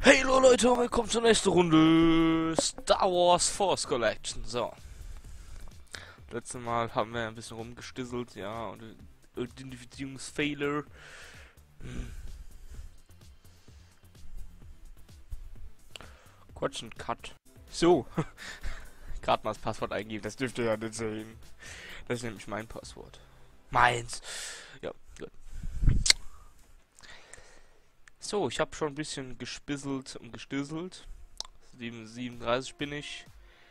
Hey Leute, willkommen zur nächsten Runde Star Wars Force Collection. So. Letztes Mal haben wir ein bisschen rumgestisselt, ja, und Identifizierungsfehler. Quatsch und Cut. So. Gerade mal das Passwort eingeben, das dürft ihr ja nicht sehen. Das ist nämlich mein Passwort. Meins. Ja, gut. So, ich habe schon ein bisschen gespisselt und gestisselt. 37 bin ich.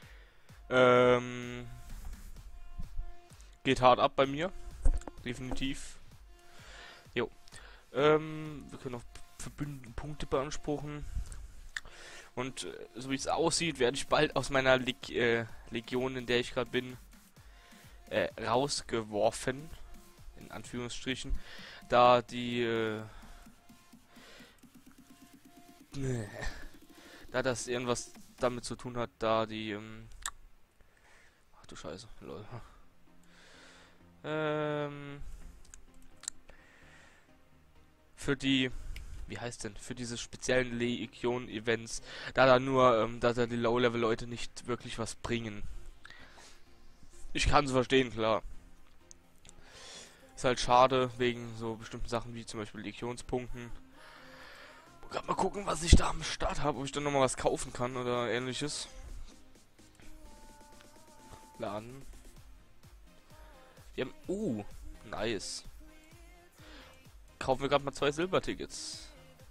Geht hart ab bei mir. Definitiv. Jo. Wir können auch verbündete Punkte beanspruchen. Und so wie es aussieht, werde ich bald aus meiner Legion, in der ich gerade bin, rausgeworfen. In Anführungsstrichen. Da die da das irgendwas damit zu tun hat, da die ach du Scheiße, lol. Für die, wie heißt denn, für diese speziellen Legion-Events, da die Low-Level-Leute nicht wirklich was bringen. Ich kann es verstehen, klar. Ist halt schade, wegen so bestimmten Sachen wie zum Beispiel Legionspunkten. Gerade mal gucken, was ich da am Start habe, ob ich dann nochmal was kaufen kann oder ähnliches. Laden. Wir haben, nice. Kaufen wir gerade mal 2 Silbertickets.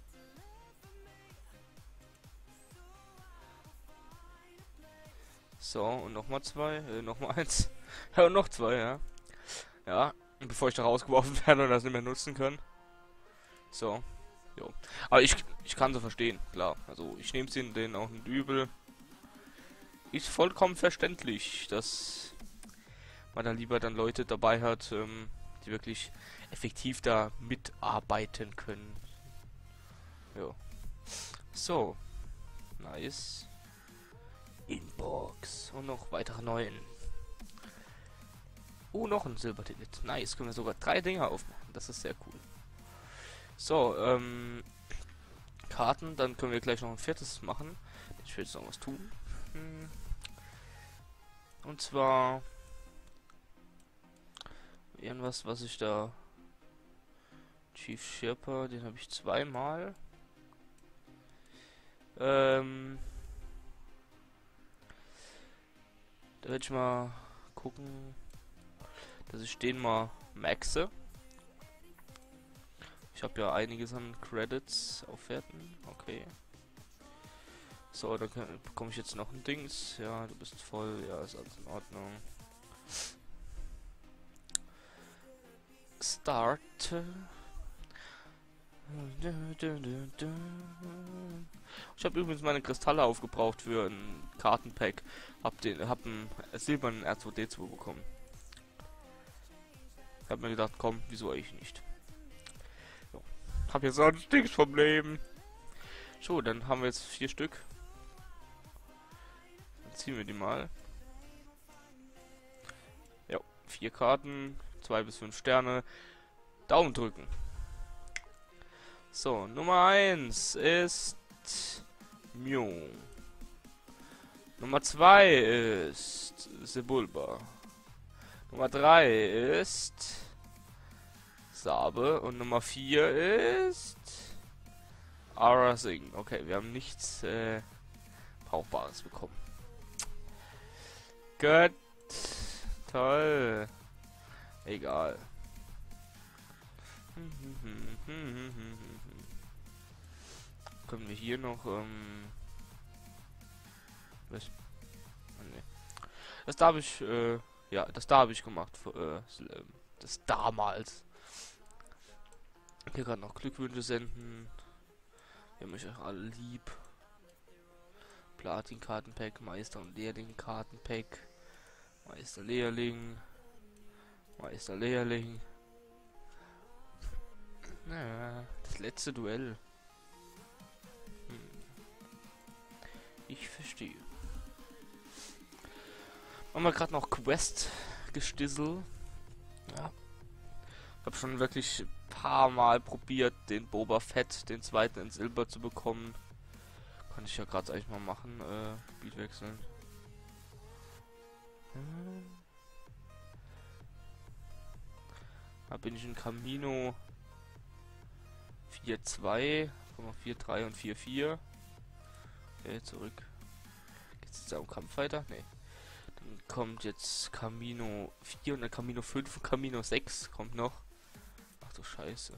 So, und nochmal 2, nochmal 1. Ja, und noch 2, ja. Ja, und bevor ich da rausgeworfen werde und das nicht mehr nutzen kann. So, jo. Aber ich kann so verstehen, klar. Also, ich nehme es denen auch nicht übel. Ist vollkommen verständlich, dass man da lieber dann Leute dabei hat, die wirklich effektiv da mitarbeiten können. Jo. So. Nice. Inbox. Und noch weitere 9. Noch ein Silberticket. Nice. Können wir sogar 3 Dinger aufmachen. Das ist sehr cool. So, Karten. Dann können wir gleich noch ein 4. machen. Ich will jetzt noch was tun. Und zwar irgendwas, was ich da... Chief Sherpa, den habe ich 2-mal. Da werde ich mal gucken, dass ich den mal maxe. Ich habe ja einiges an Credits aufwerten. Okay. So, dann bekomme ich jetzt noch ein Dings. Ja, du bist voll. Ja, ist alles in Ordnung. Start. Ich habe übrigens meine Kristalle aufgebraucht für ein Kartenpack. Hab einen silbernen R2D2 bekommen. Hab mir gedacht, komm, wieso eigentlich nicht? So. Hab jetzt sonst nichts vom Leben. So, dann haben wir jetzt 4 Stück. Dann ziehen wir die mal. Ja, 4 Karten, 2 bis 5 Sterne. Daumen drücken. So, Nummer 1 ist Mew. Nummer 2 ist Sebulba. Nummer 3 ist Sabe. Und Nummer 4 ist Aura Singh. Okay, wir haben nichts Brauchbares bekommen. Gut. Toll. Egal. Können wir hier noch, was? Oh, nee. Das da habe ich, ja, das da habe ich gemacht, das damals. Hier gerade noch Glückwünsche senden. Wir haben euch auch alle lieb. Platin-Kartenpack, Meister- und Lehrling-Kartenpack. Meister-Lehrling. Meister-Lehrling. Naja, das letzte Duell. Ich verstehe. Haben wir gerade noch Quest gestissel. Ja. Hab schon wirklich ein paar Mal probiert, den Boba Fett, den 2. in Silber zu bekommen. Kann ich ja gerade eigentlich mal machen, Gebiet wechseln. Da bin ich in Camino 4-2, 4-3 und 4-4. Okay, zurück. Geht's jetzt am Kampf weiter? Nee. Dann kommt jetzt Camino 4 und dann Camino 5 und Camino 6 kommt noch. Ach du Scheiße.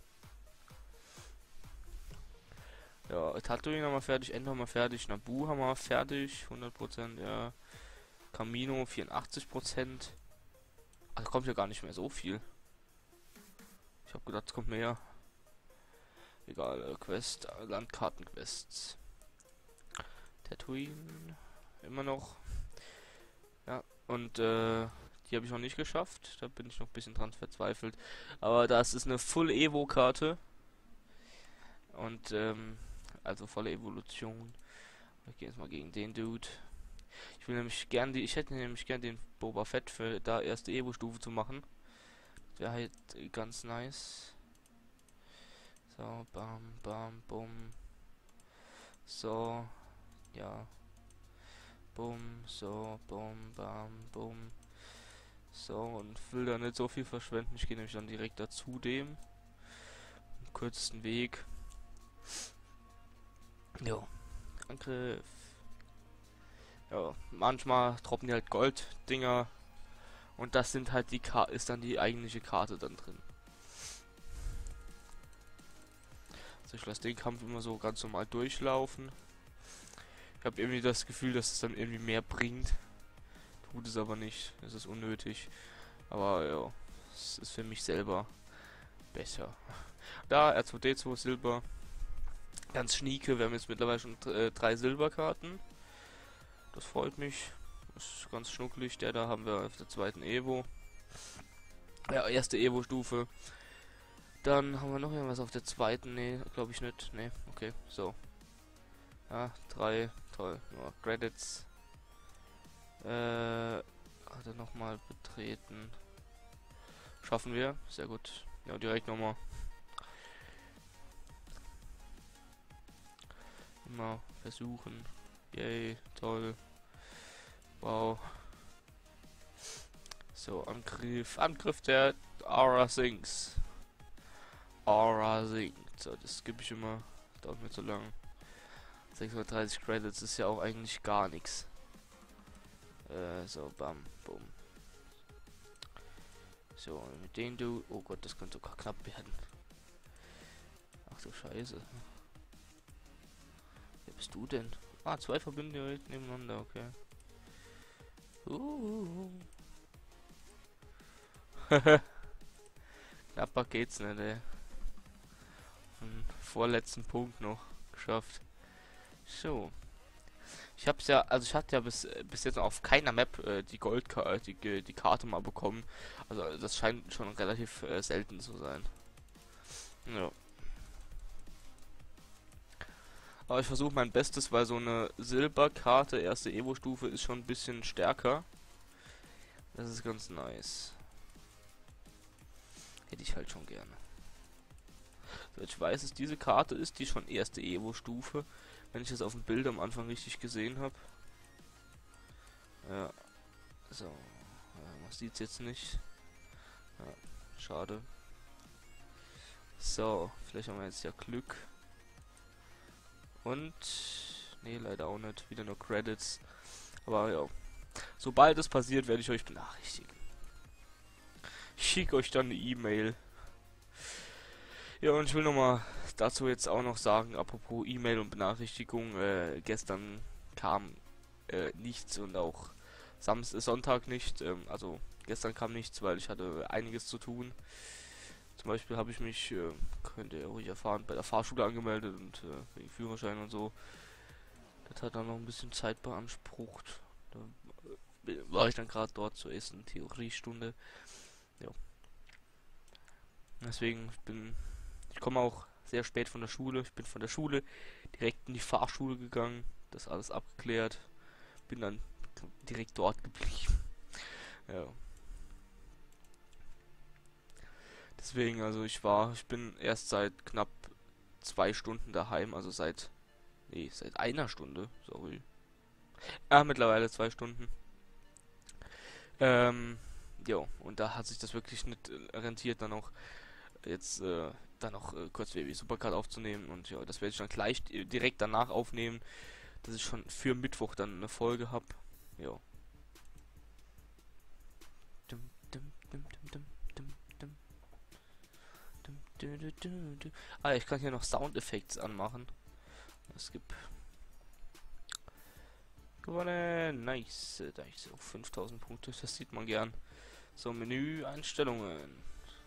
Ja, Tatooine haben wir fertig, Endor haben wir fertig, Naboo haben wir fertig, 100%, ja. Camino 84%. Also kommt ja gar nicht mehr so viel. Ich habe gedacht, es kommt mehr. Egal, Quest, Landkartenquests. Tatooine, immer noch. Ja, und die habe ich noch nicht geschafft. Da bin ich noch ein bisschen dran verzweifelt. Aber das ist eine Full Evo Karte. Und also volle Evolution. Ich gehe jetzt mal gegen den Dude. Ich hätte nämlich gern den Boba Fett für da erste Evo-Stufe zu machen. Wäre halt ganz nice. So, bam, bam, bum. So, ja. Bum, so, bum, bam, bum. So, und will da nicht so viel verschwenden. Ich gehe nämlich dann direkt dazu dem. Am kürzesten Weg. Jo. Angriff. Ja, manchmal droppen die halt Gold-Dinger. Und das sind halt ist dann die eigentliche Karte dann drin. Also ich lasse den Kampf immer so ganz normal durchlaufen. Ich habe irgendwie das Gefühl, dass es dann irgendwie mehr bringt. Tut es aber nicht. Es ist unnötig. Aber ja, es ist für mich selber besser. Da, R2D2 Silber. Ganz schnieke. Wir haben jetzt mittlerweile schon 3 Silberkarten. Das freut mich. Das ist ganz schnucklig. Der da haben wir auf der zweiten Evo. Ja, erste Evo-Stufe. Dann haben wir noch irgendwas auf der zweiten. Nee, glaube ich nicht. Nee, okay, so. Ja, 3. Toll. Ja, Credits. Hat er nochmal betreten. Schaffen wir. Sehr gut. Ja, direkt nochmal. Immer versuchen. Yay, toll. Wow. So, Angriff. Angriff der Aura Sinks. Aura sinkt. So, das gebe ich immer. Dauert mir zu lang. 630 Credits ist ja auch eigentlich gar nichts. So, bam, bumm. So, mit denen du. Oh Gott, das könnte sogar knapp werden. Ach du Scheiße. Wer bist du denn? Ah, 2 Verbünde direkt nebeneinander, okay. Knapper geht's nicht, ey. Vorletzten Punkt noch geschafft. So. Ich hab's ja, also ich hatte ja bis jetzt auf keiner Map die die Karte mal bekommen. Also das scheint schon relativ selten zu sein. Ja. Aber ich versuche mein Bestes, weil so eine Silberkarte, erste Evo-Stufe, ist schon ein bisschen stärker. Das ist ganz nice. Hätte ich halt schon gerne. So, ich weiß, dass diese Karte ist, die schon erste Evo-Stufe. Wenn ich das auf dem Bild am Anfang richtig gesehen habe. Ja. So. Ja, man sieht es jetzt nicht. Ja, schade. So, vielleicht haben wir jetzt ja Glück. Und... nee, leider auch nicht. Wieder nur Credits. Aber ja. Sobald es passiert, werde ich euch benachrichtigen. Ich schicke euch dann eine E-Mail. Ja, und ich will nochmal dazu jetzt auch noch sagen, apropos E-Mail und Benachrichtigung, gestern kam nichts und auch Sonntag nicht, also gestern kam nichts, weil ich hatte einiges zu tun. Zum Beispiel habe ich mich, könnt ihr ruhig erfahren, bei der Fahrschule angemeldet und wegen Führerschein und so. Das hat dann noch ein bisschen Zeit beansprucht. Da war ich dann gerade dort zur ersten Theoriestunde. Ja. Deswegen, ich komme auch sehr spät von der Schule. Ich bin von der Schule direkt in die Fahrschule gegangen, das alles abgeklärt, bin dann direkt dort geblieben. Ja. Deswegen, also ich bin erst seit knapp 2 Stunden daheim, also seit Nee, seit einer Stunde. Sorry. Ah, mittlerweile 2 Stunden. Jo, und da hat sich das wirklich nicht rentiert, dann auch jetzt dann noch kurz WWE Supercard aufzunehmen. Und ja, das werde ich dann gleich direkt danach aufnehmen, dass ich schon für Mittwoch dann eine Folge habe. Ja. Ah, ich kann hier noch Soundeffekte anmachen. Es gibt gewonnen. Nice. Da ich auch 5000 Punkte. Das sieht man gern. So, Menü, Einstellungen.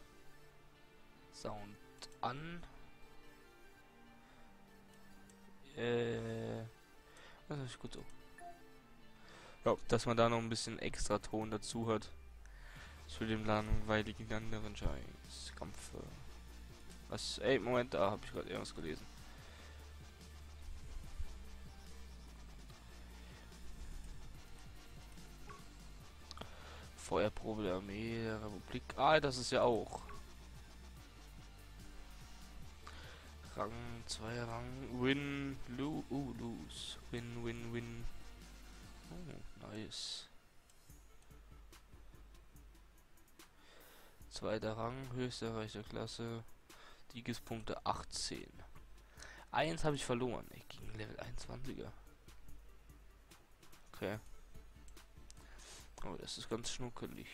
Sound an. Das ist gut so. Ja, dass man da noch ein bisschen extra Ton dazu hat. Zu dem langweiligen anderen Scheiß. Kampf. Was? Ey, Moment, da habe ich gerade irgendwas gelesen. Feuerprobe der Armee der Republik. Ah, das ist ja auch. Rang 2 Rang. Win, lose. Win, win, win. Oh, nice. Zweiter Rang, höchste erreichte Klasse. Siegespunkte 18. Eins habe ich verloren. Ich gegen Level 21er. Okay. Oh, das ist ganz schnuckelig.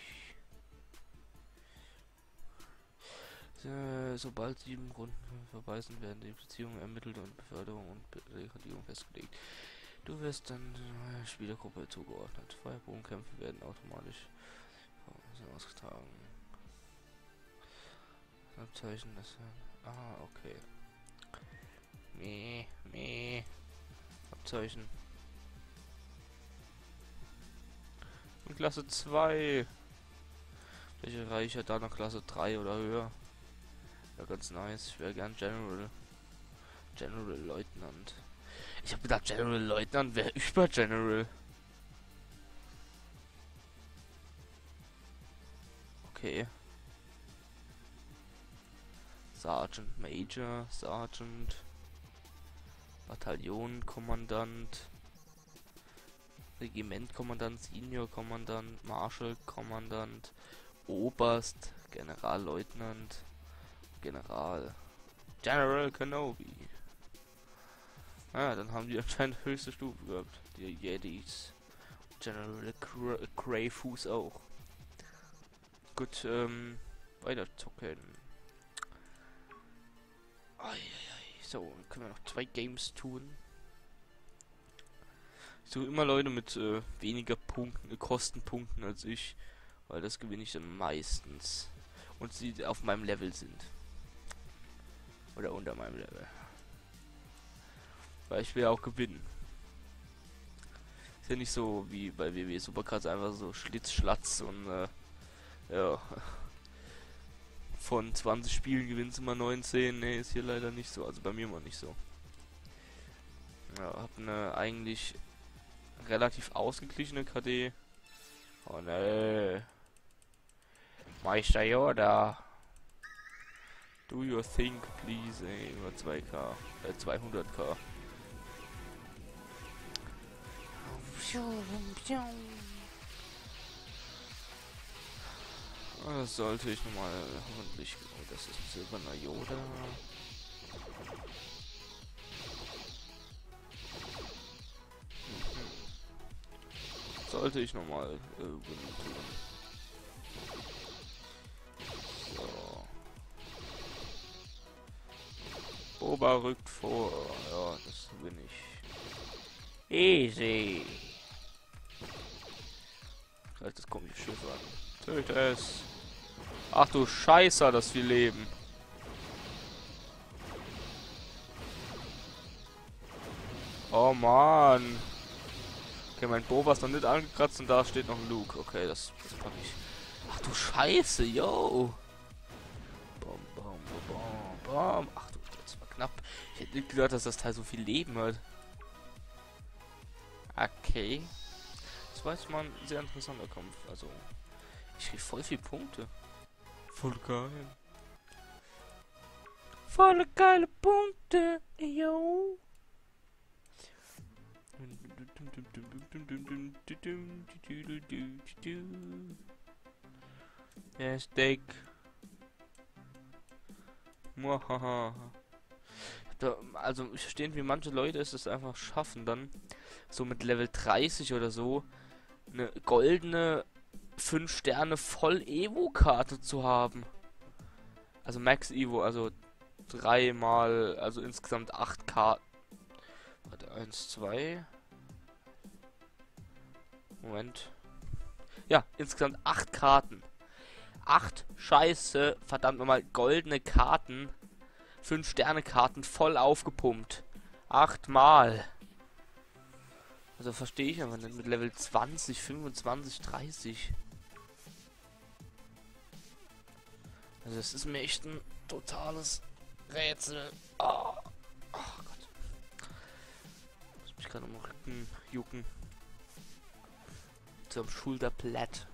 Sobald 7 Runden vorbei sind, werden die Beziehungen ermittelt und Beförderung und Rekordierung festgelegt. Du wirst dann der Spielergruppe zugeordnet. Feuerbogenkämpfe werden automatisch ausgetragen. Abzeichen, das... Ah, okay. Abzeichen. Und Klasse 2. Welche erreiche ich da noch Klasse 3 oder höher? Ja, ganz nice. Ich wäre gern General. General Leutnant. Ich habe gedacht, General Leutnant wäre über General. Okay. Sergeant Major, Sergeant. Bataillonkommandant. Regimentkommandant, Seniorkommandant, Marschallkommandant, Oberst, Generalleutnant, General. General Kenobi. Ah, dann haben die anscheinend höchste Stufe gehabt. Die Jedis. General Greyfus auch. Gut, weiter zocken. So, dann können wir noch 2 Games tun. Ich suche immer Leute mit weniger Punkten, Kostenpunkten als ich, weil das gewinne ich dann meistens. Und sie auf meinem Level sind. Oder unter meinem Level. Weil ich will ja auch gewinnen. Ist ja nicht so wie bei WWE Supercards einfach so Schlitz-Schlatz und ja. Von 20 Spielen gewinnst du immer 19. Ne, ist hier leider nicht so. Also bei mir mal nicht so. Ja, hab eine eigentlich relativ ausgeglichene KD. Oh ne. Meister Yoda. Do your thing, please, ey. Über 2K. 200K. Das sollte ich nochmal hoffentlich. Oh, das ist ein silberner Yoda. Sollte ich nochmal tun. So. Boba rückt vor. Ja, das bin ich. Easy. Gleich das komische Schiff an. Töte es. Ach du Scheiße, das viel Leben. Oh Mann. Okay, mein Boba ist noch nicht angekratzt und da steht noch ein Luke. Okay, das pack ich. Ach du Scheiße, yo. Bom, bom, bom, bom. Ach du, das war knapp. Ich hätte nicht gedacht, dass das Teil so viel Leben hat. Okay. Das war jetzt mal ein sehr interessanter Kampf. Also, ich krieg voll viele Punkte. Voll geil. Voll geile Punkte, yo. Der ist dick. Muahaha. Also ich verstehe, wie manche Leute es einfach schaffen, dann so mit Level 30 oder so eine goldene 5 Sterne voll Evo-Karte zu haben. Also Max Evo, also dreimal, also insgesamt 8 Karten. Warte, 1, 2. Moment. Ja, insgesamt 8 Karten. 8 scheiße, verdammt nochmal, goldene Karten. 5 Sterne Karten voll aufgepumpt. 8 Mal. Also verstehe ich aber nicht mit Level 20, 25, 30. Also das ist mir echt ein totales Rätsel. Oh, oh Gott. Ich muss mich gerade am Rücken jucken. Zum Schulterblatt.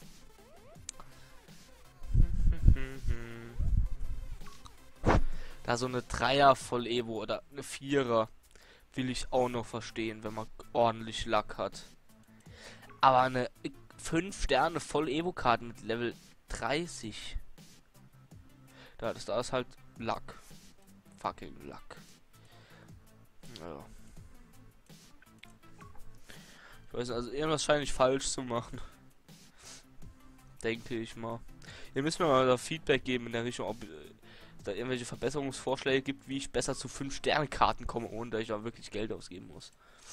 Da so eine Dreier voll Evo oder eine Vierer will ich auch noch verstehen, wenn man ordentlich Lack hat. Aber eine 5 Sterne voll Evo-Karten mit Level 30. Da ist halt Lack. Fucking Lack. Ja. Ich weiß nicht, also irgendwas scheine ich falsch zu machen. Denke ich mal. Ihr müsst mir mal da Feedback geben in der Richtung, ob da irgendwelche Verbesserungsvorschläge gibt, wie ich besser zu 5 Sterne Karten komme, ohne dass ich auch wirklich Geld ausgeben muss.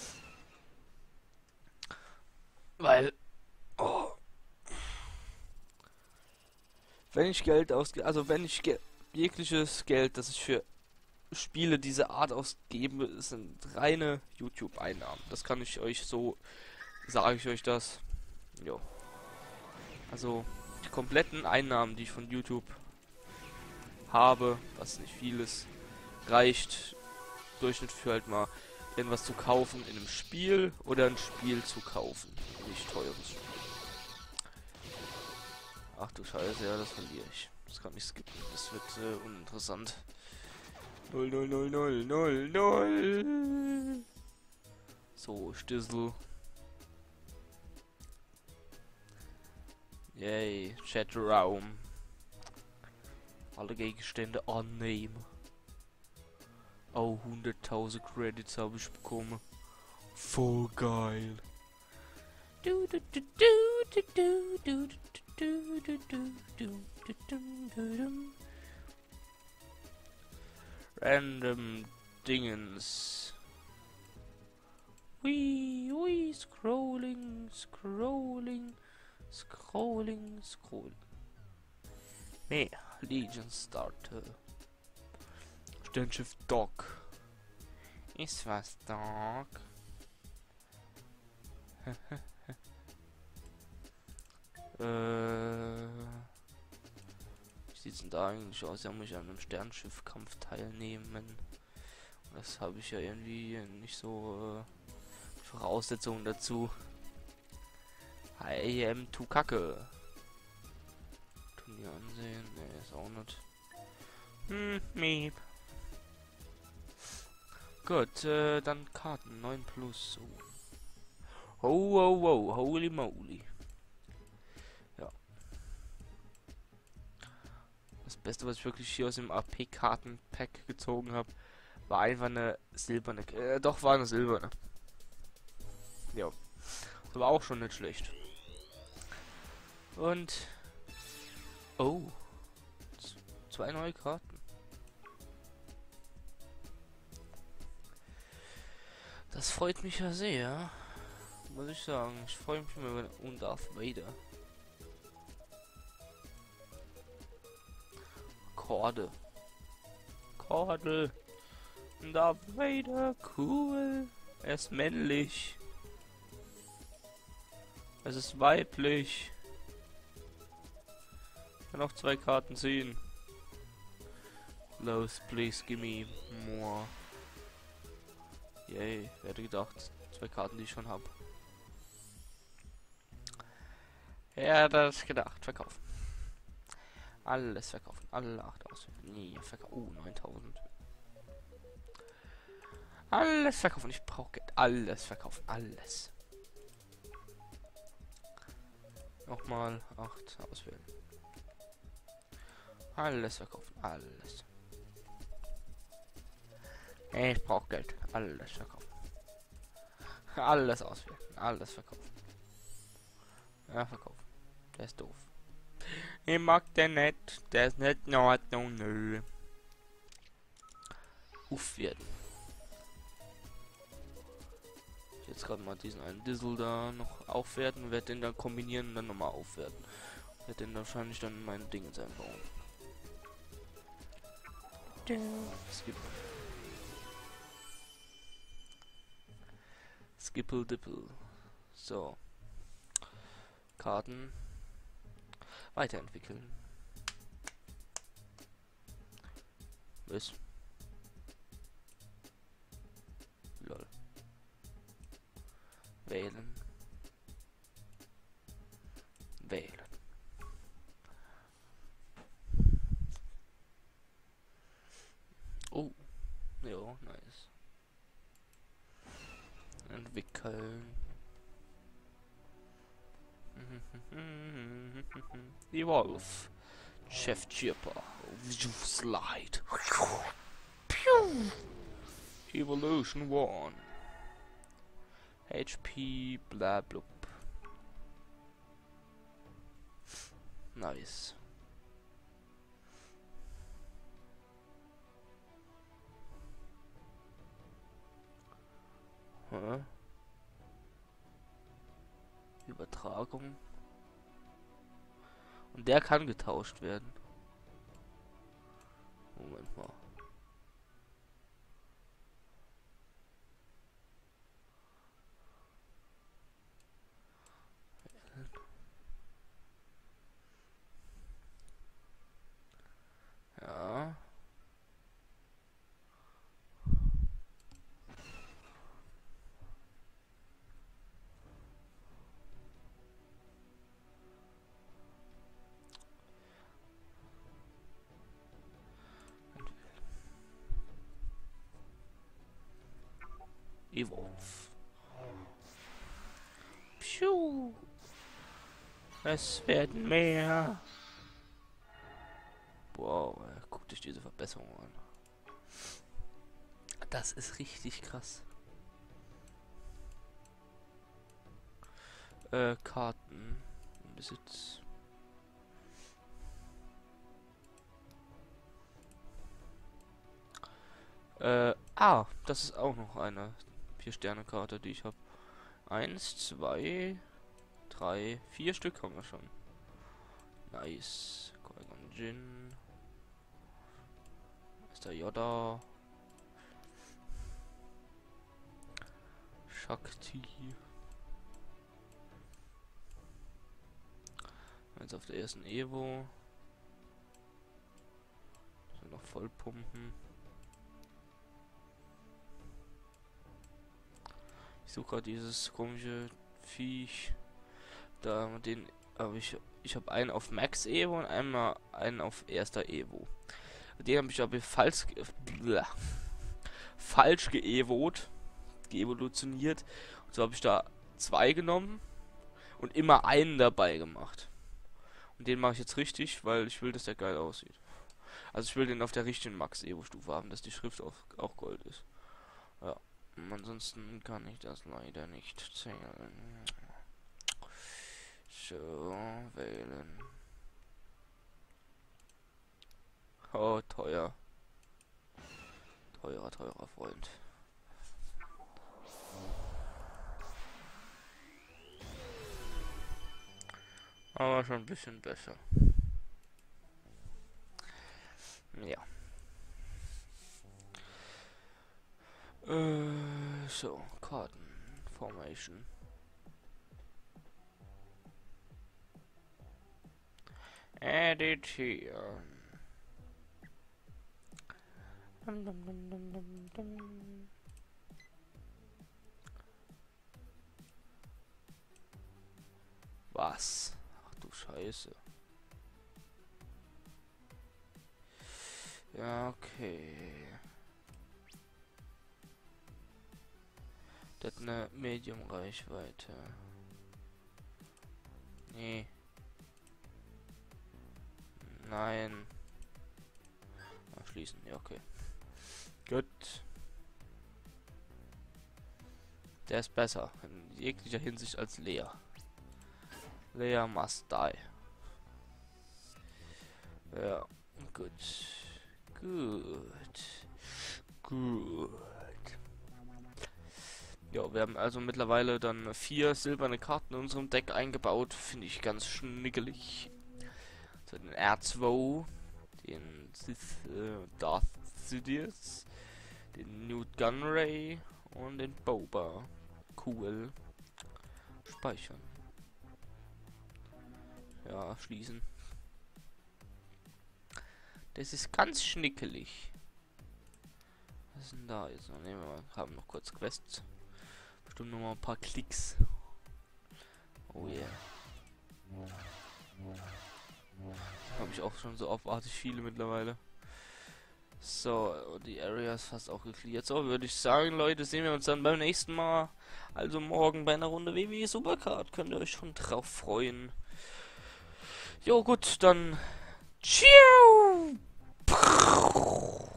Weil, oh, wenn ich Geld ausgebe, also wenn ich jegliches Geld, das ich für Spiele dieser Art ausgebe, sind reine YouTube-Einnahmen. Das kann ich euch so, sage ich euch das. Jo. Also die kompletten Einnahmen, die ich von YouTube habe, was nicht viel ist, reicht Durchschnitt für halt mal irgendwas zu kaufen in einem Spiel oder ein Spiel zu kaufen. Nicht teures Spiel. Ach du Scheiße, ja, das verliere ich. Das kann ich skippen. Das wird uninteressant. 0, 0, 0, 0, 0, 0. So, Stissel. Yay, Chatraum. Alle Gegenstände annehmen. Oh, 100.000 Credits habe ich bekommen. Voll geil. Random Dingens. Ui, scrolling, scrolling, scrolling, scrolling. Nee, Legion Starter. Sternschiff Dock. Ist was, Dock? Wie sieht's denn da eigentlich aus? Ja, muss ich an einem Sternschiffkampf teilnehmen. Das habe ich ja irgendwie nicht so Voraussetzungen dazu. I am to Kacke. Turnier ansehen. Ne, ist auch nicht. Miep. Gut, dann Karten 9 plus. Oh, oh, oh, holy moly. Ja. Das Beste, was ich wirklich hier aus dem AP-Karten-Pack gezogen habe, war einfach eine silberne. Doch, war eine silberne. Ja. Das war auch schon nicht schlecht. Und. Oh. 2 neue Karten. Das freut mich ja sehr. Muss ich sagen. Ich freue mich immer über Darth Vader. Korde. Kordel. Darth Vader. Cool. Er ist männlich. Es ist weiblich. Ich kann auch 2 Karten ziehen. Los, please, give me more. Yay, wer hätte gedacht. 2 Karten, die ich schon habe. Ja, das gedacht. Verkaufen. Alles verkaufen. Alle 8 aus. Nee, verkaufen. 9000. Alles verkaufen. Ich brauche Geld. Alles verkaufen. Alles. Nochmal 8 auswählen. Alles verkaufen. Alles. Ich brauche Geld. Alles verkaufen. Alles auswählen. Alles verkaufen. Ja, verkaufen. Der ist doof. Ich mag den nicht. Der ist nicht in Ordnung. Nö. Aufwerten. Jetzt gerade mal diesen einen Dissel da noch aufwerten. Werde den dann kombinieren und dann nochmal aufwerten. Werde den wahrscheinlich dann in mein Ding einbauen. Skippel Dippel. So. Karten. Weiterentwickeln. Was? Lol. Wählen. Wählen. Oh. Ja, nice. Entwickeln. Evolve. Chef Chipper. Slide. Evolution 1. HP bla blub. Nice. Huh? Übertragung. Und der kann getauscht werden. Moment mal. Ja. Evolve. Piu. Es werden mehr. Wow, guckt euch diese Verbesserung an. Das ist richtig krass. Karten. Besitz. Das ist auch noch eine 4-Sterne-Karte, die ich habe. 1, 2, 3, 4 Stück haben wir schon. Nice. Qui-Gon Jinn. Ist der Yoda. Shakti. Jetzt auf der ersten Evo. So, noch voll pumpen. Ich suche gerade dieses komische Viech. Da, den habe ich. Ich habe einen auf Max Evo und einmal einen auf erster Evo. Den habe ich aber falsch geevolutioniert. Und so habe ich da 2 genommen und immer einen dabei gemacht. Und den mache ich jetzt richtig, weil ich will, dass der geil aussieht. Also ich will den auf der richtigen Max Evo Stufe haben, dass die Schrift auch Gold ist. Ja. Ansonsten kann ich das leider nicht zählen. So, wählen. Oh, teuer. Teurer Freund. Aber schon ein bisschen besser. Ja. So, Karten. Formation. Editieren. Was? Ach du Scheiße. Ja, okay. Das hat eine Medium-Reichweite. Nee. Nein. Schließen, ja, okay. Gut. Der ist besser in jeglicher Hinsicht als Lea. Lea must die. Ja, gut. Gut. Ja, wir haben also mittlerweile dann 4 silberne Karten in unserem Deck eingebaut. Finde ich ganz schnickelig. So, den R2, den Darth Sidious, den Newt Gunray und den Boba. Cool. Speichern. Ja, schließen. Das ist ganz schnickelig. Was ist denn da jetzt? Nehmen wir mal, haben noch kurz Quests. Bestimmt noch mal ein paar Klicks. Oh yeah. Habe ich auch schon so abartig viele mittlerweile. So, die Area ist fast auch geklärt. So, würde ich sagen, Leute, sehen wir uns dann beim nächsten Mal. Also morgen bei einer Runde WWE Supercard. Könnt ihr euch schon drauf freuen. Jo, gut, dann. Ciao!